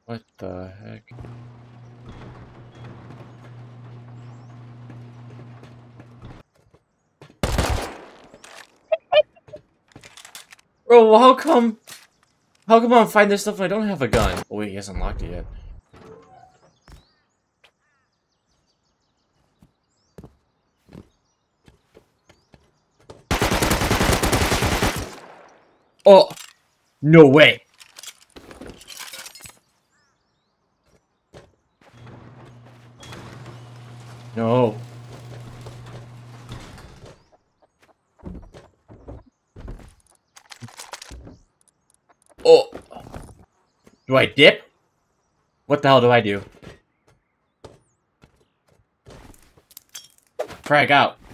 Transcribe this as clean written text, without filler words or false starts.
What the heck? Bro, how come? How come I'm fighting this stuff when I don't have a gun? Oh wait, he hasn't unlocked it yet. Oh! No way! No. Oh! Do I dip? What the hell do I do? Frag out.